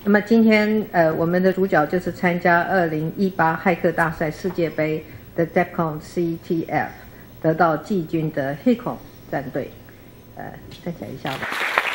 那么今天我们的主角就是参加2018骇客大赛世界杯的 DEFCON CTF 得到季军的 HICOM 战队。站起来一下吧，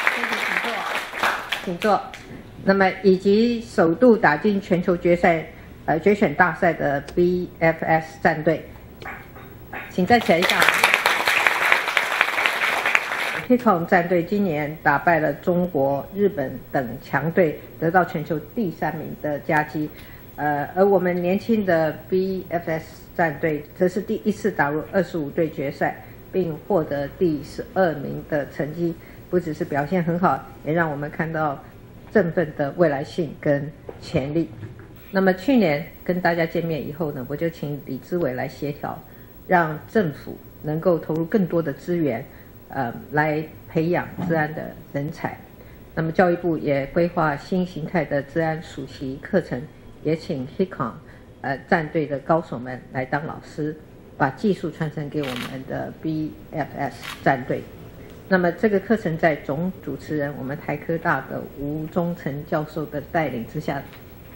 请坐。那么以及首度打进全球决选大赛的 BFS 战队，请站起来一下。HICOM 战队今年打败了中国、日本等强队，得到全球第3名的佳绩。而我们年轻的 BFS 战队则是第1次打入25队决赛，并获得第12名的成绩。不只是表现很好，也让我们看到振奋的未来性跟潜力。那么去年跟大家见面以后呢，我就请李志伟来协调，让政府能够投入更多的资源。来培养治安的人才。那么教育部也规划新形态的治安暑期课程，也请 HICOM 战队的高手们来当老师，把技术传承给我们的 BFS 战队。那么这个课程在总主持人我们台科大的吴忠诚教授的带领之下，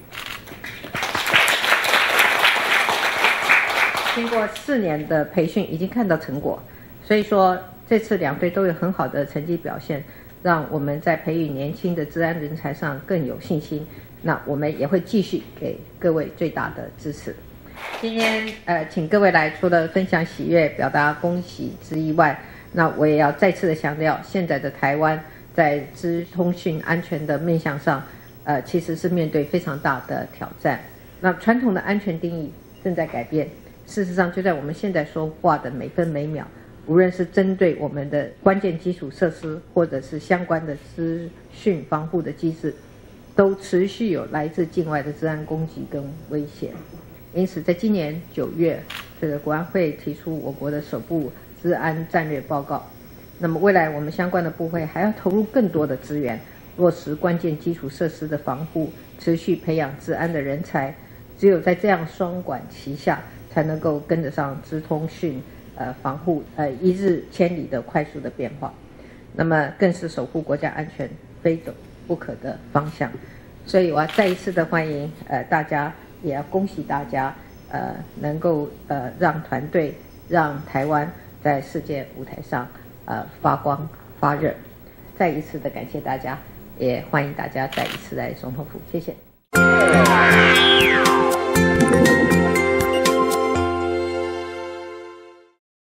经过4年的培训，已经看到成果。所以说这次2队都有很好的成绩表现，让我们在培育年轻的治安人才上更有信心。那我们也会继续给各位最大的支持。今天请各位来，除了分享喜悦、表达恭喜之意外，那我也要再次的强调，现在的台湾在资通讯安全的面向上，其实是面对非常大的挑战。那传统的安全定义正在改变，事实上就在我们现在说话的每分每秒。无论是针对我们的关键基础设施，或者是相关的资讯防护的机制，都持续有来自境外的治安攻击跟威胁。因此，在今年9月，这个国安会提出我国的首部治安战略报告。那么，未来我们相关的部会还要投入更多的资源，落实关键基础设施的防护，持续培养治安的人才。只有在这样双管齐下，才能够跟得上资通讯。防护一日千里的快速的变化，那么更是守护国家安全非走不可的方向。所以我要再一次的欢迎大家，也要恭喜大家能够让团队让台湾在世界舞台上发光发热。再一次的感谢大家，也欢迎大家再一次来总统府，谢谢。